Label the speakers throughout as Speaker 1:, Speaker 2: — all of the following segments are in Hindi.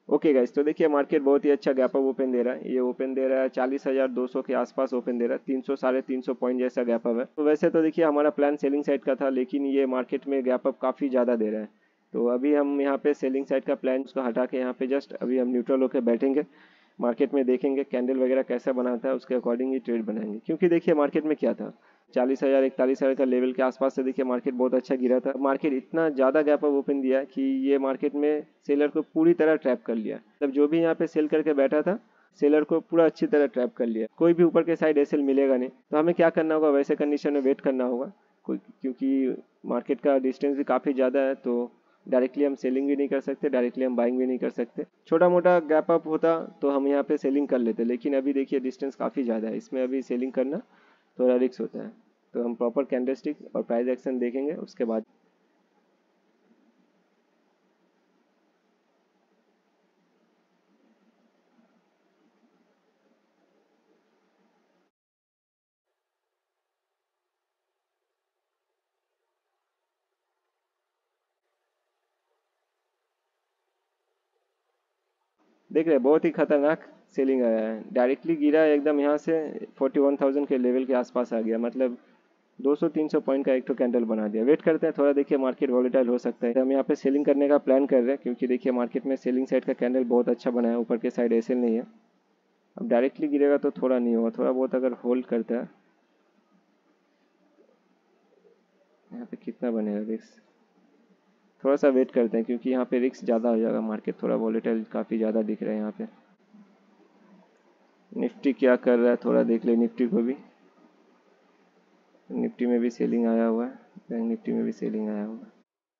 Speaker 1: ओके गाइस, तो देखिए मार्केट बहुत ही अच्छा गैप अप ओपन दे रहा है। ये ओपन दे रहा है 40,200 के आसपास ओपन दे रहा है। 300 350 पॉइंट जैसा गैप अप है। तो वैसे तो देखिए हमारा प्लान सेलिंग साइड का था, लेकिन ये मार्केट में गैप अप काफ़ी ज़्यादा दे रहा है। तो अभी हम यहाँ पे सेलिंग साइड का प्लान उसको हटा के यहाँ पे जस्ट अभी हम न्यूट्रल होकर बैठेंगे। मार्केट में देखेंगे कैंडल वगैरह कैसा बनाता है, उसके अकॉर्डिंग ही ट्रेड बनाएंगे। क्योंकि देखिए मार्केट में क्या था, 40,000 41,000 का लेवल के आसपास से देखिए मार्केट बहुत अच्छा गिरा था। मार्केट इतना ज़्यादा गैप अप ओपन दिया कि ये मार्केट में सेलर को पूरी तरह ट्रैप कर लिया। मतलब जो भी यहाँ पे सेल करके बैठा था, सेलर को पूरा अच्छी तरह ट्रैप कर लिया। कोई भी ऊपर के साइड एसएल मिलेगा नहीं। तो हमें क्या करना होगा, वैसे कंडीशन में वेट करना होगा। कोई क्योंकि मार्केट का डिस्टेंस भी काफ़ी ज़्यादा है, तो डायरेक्टली हम सेलिंग भी नहीं कर सकते, डायरेक्टली हम बाइंग भी नहीं कर सकते। छोटा मोटा गैप अप होता तो हम यहाँ पे सेलिंग कर लेते, लेकिन अभी देखिए डिस्टेंस काफ़ी ज़्यादा है, इसमें अभी सेलिंग करना थोड़ा रिस्क होता है। तो हम प्रॉपर कैंडलस्टिक और प्राइस एक्शन देखेंगे उसके बाद। देख रहे हैं बहुत ही खतरनाक सेलिंग आया है। डायरेक्टली गिरा है एकदम यहाँ से 41,000 के लेवल के आसपास आ गया। मतलब 200-300 पॉइंट का एक तो कैंडल बना दिया। वेट करते हैं थोड़ा, देखिए मार्केट वॉलेटाइल हो सकता है। हम यहाँ पे सेलिंग करने का प्लान कर रहे हैं, क्योंकि देखिए मार्केट में सेलिंग साइड का कैंडल बहुत अच्छा बना है, ऊपर के साइड ऐसे नहीं है। अब डायरेक्टली गिरेगा तो थोड़ा नहीं होगा, थोड़ा बहुत अगर होल्ड करता है। यहाँ पे कितना बनेगा रिस्क, थोड़ा सा वेट करते हैं, क्योंकि यहाँ पे रिस्क ज़्यादा हो जाएगा। मार्केट थोड़ा वॉलेटाइल काफ़ी ज़्यादा दिख रहा है यहाँ पे। निफ्टी क्या कर रहा है थोड़ा देख ले, निफ्टी को भी। निफ्टी में भी सेलिंग आया हुआ है, बैंक निफ्टी में भी सेलिंग आया हुआ है।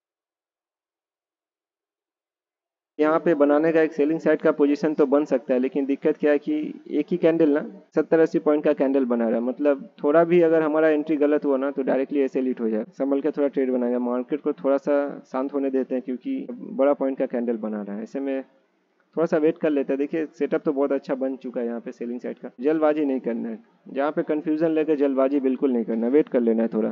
Speaker 1: यहाँ पे बनाने का एक सेलिंग साइड का पोजीशन तो बन सकता है, लेकिन दिक्कत क्या है कि एक ही कैंडल ना 70-80 पॉइंट का कैंडल बना रहा है। मतलब थोड़ा भी अगर हमारा एंट्री गलत हुआ ना, तो डायरेक्टली ऐसे लीट हो जाए। संभल के थोड़ा ट्रेड बनाएगा, मार्केट को थोड़ा सा शांत होने देते हैं, क्योंकि बड़ा पॉइंट का कैंडल बना रहा है। ऐसे में थोड़ा सा वेट कर लेते हैं। देखिए सेटअप तो बहुत अच्छा बन चुका है यहाँ पे सेलिंग साइड का। जल्दबाजी नहीं करना है, जहाँ पे कंफ्यूजन लेके जल्दबाजी बिल्कुल नहीं करना, वेट कर लेना है थोड़ा।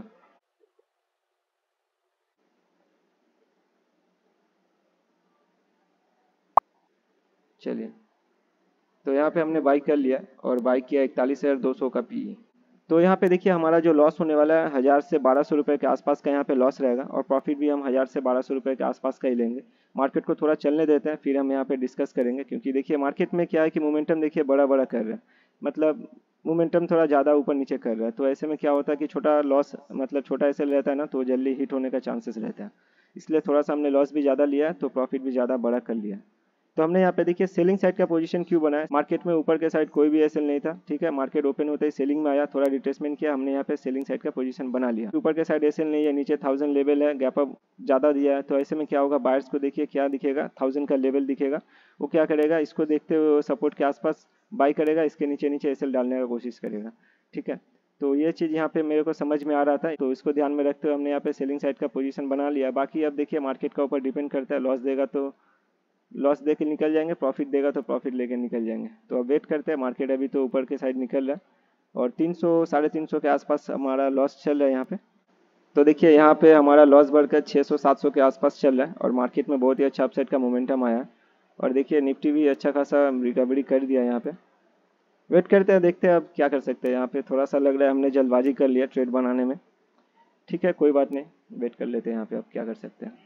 Speaker 1: चलिए, तो यहाँ पे हमने बाई कर लिया और बाई किया 41,200 का पी। तो यहाँ पे देखिए हमारा जो लॉस होने वाला है 1,000 से 1,200 रुपये के आसपास का यहाँ पे लॉस रहेगा, और प्रॉफिट भी हम 1,000 से 1,200 रुपये के आसपास का ही लेंगे। मार्केट को थोड़ा चलने देते हैं, फिर हम यहाँ पे डिस्कस करेंगे। क्योंकि देखिए मार्केट में क्या है कि मोमेंटम देखिए बड़ा बड़ा कर रहा है। मतलब मोमेंटम थोड़ा ज़्यादा ऊपर नीचे कर रहा है। तो ऐसे में क्या होता है कि छोटा लॉस, मतलब छोटा ऐसे रहता है ना, तो जल्दी हिट होने का चांसेस रहता है। इसलिए थोड़ा सा हमने लॉस भी ज़्यादा लिया है, तो प्रॉफिट भी ज़्यादा बड़ा कर लिया। तो हमने यहाँ पे देखिए सेलिंग साइड का पोजीशन क्यों बनाया। मार्केट में ऊपर के साइड कोई भी एसएल नहीं था, ठीक है। मार्केट ओपन होते ही सेलिंग में आया, थोड़ा रिट्रेसमेंट किया, हमने यहाँ पे सेलिंग साइड का पोजीशन बना लिया। ऊपर के साइड एसएल नहीं है, नीचे 1000 लेवल है, गैप अप ज़्यादा दिया है। तो ऐसे में क्या होगा, बायर्स को देखिए क्या दिखेगा, 1000 का लेवल दिखेगा। वो क्या करेगा, इसको देखते हुए सपोर्ट के आसपास बाई करेगा, इसके नीचे नीचे एसएल डालने का कोशिश करेगा, ठीक है। तो ये चीज़ यहाँ पे मेरे को समझ में आ रहा था, तो इसको ध्यान में रखते हुए हमने यहाँ पे सेलिंग साइड का पोजीशन बना लिया। बाकी अब देखिए मार्केट का ऊपर डिपेंड करता है, लॉस देगा तो लॉस दे के निकल जाएंगे, प्रॉफिट देगा तो प्रॉफिट लेके निकल जाएंगे। तो अब वेट करते हैं। मार्केट अभी तो ऊपर के साइड निकल रहा है, और 300 350 के आसपास हमारा लॉस चल रहा है यहाँ पे। तो देखिए यहाँ पे हमारा लॉस बढ़कर 600-700 के आसपास चल रहा है, और मार्केट में बहुत ही अच्छा अपसाइड का मोमेंटम आया है। और देखिए निफ्टी भी अच्छा खासा रिकवरी कर दिया यहाँ पे। वेट करते हैं, देखते हैं अब क्या कर सकते हैं। यहाँ पे थोड़ा सा लग रहा है हमने जल्दबाजी कर लिया ट्रेड बनाने में, ठीक है कोई बात नहीं, वेट कर लेते हैं यहाँ पे, अब क्या कर सकते हैं।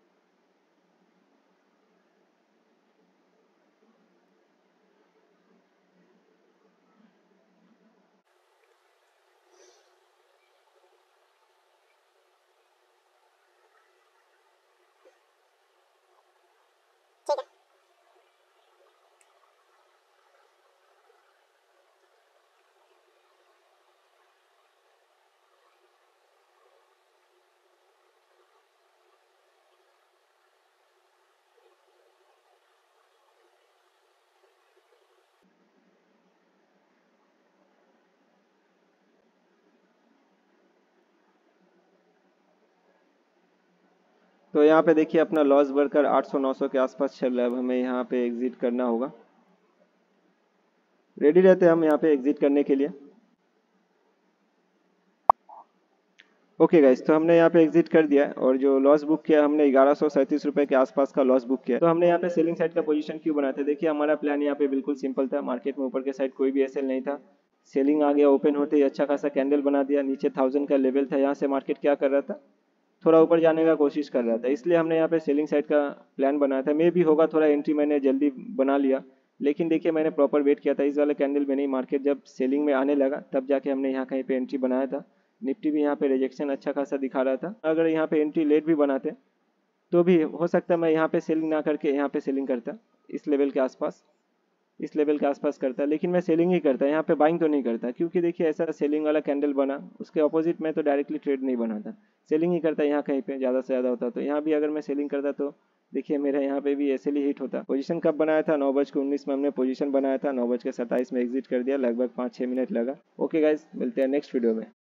Speaker 1: तो यहाँ पे देखिए अपना लॉस बढ़कर 800-900 के आसपास चल रहा है। अब हमें यहाँ पे एग्जिट करना होगा। रेडी रहते हैं हम यहाँ पे एग्जिट करने के लिए। ओके गाइस, तो हमने यहाँ पे एग्जिट कर दिया और जो लॉस बुक किया हमने 1137 रुपये के आसपास का लॉस बुक किया। तो हमने यहाँ पे सेलिंग साइड का पोजीशन क्यों बनाया था, देखिए हमारा प्लान यहाँ पे बिल्कुल सिंपल था। मार्केट में ऊपर के साइड कोई भी एसएल नहीं था, सेलिंग आ गया, ओपन होते ही अच्छा खासा कैंडल बना दिया, नीचे 1000 का लेवल था, यहाँ से मार्केट क्या कर रहा था, थोड़ा ऊपर जाने का कोशिश कर रहा था, इसलिए हमने यहाँ पे सेलिंग साइड का प्लान बनाया था। मे भी होगा थोड़ा एंट्री मैंने जल्दी बना लिया, लेकिन देखिए मैंने प्रॉपर वेट किया था इस वाले कैंडल में नहीं, मार्केट जब सेलिंग में आने लगा तब जाके हमने यहाँ कहीं पे एंट्री बनाया था। निफ्टी भी यहाँ पे रिजेक्शन अच्छा खासा दिखा रहा था, अगर यहाँ पे एंट्री लेट भी बनाते तो भी हो सकता है मैं यहाँ पे सेलिंग ना करके यहाँ पे सेलिंग करता, इस लेवल के आसपास, इस लेवल के आसपास करता, लेकिन मैं सेलिंग ही करता, यहाँ पे बाइंग तो नहीं करता, क्योंकि देखिए ऐसा सेलिंग वाला कैंडल बना उसके ऑपोजिट में तो डायरेक्टली ट्रेड नहीं बनाता, सेलिंग ही करता यहाँ कहीं पे ज़्यादा से ज़्यादा होता। तो यहाँ भी अगर मैं सेलिंग करता तो देखिए मेरा यहाँ पे भी ऐसे ही हिट होता। पोजीशन कब बनाया था, 9:19 में हमने पोजीशन बनाया था, 9:27 में एग्जिट कर दिया, लगभग 5-6 मिनट लगा। ओके गाइज, मिलते हैं नेक्स्ट वीडियो में।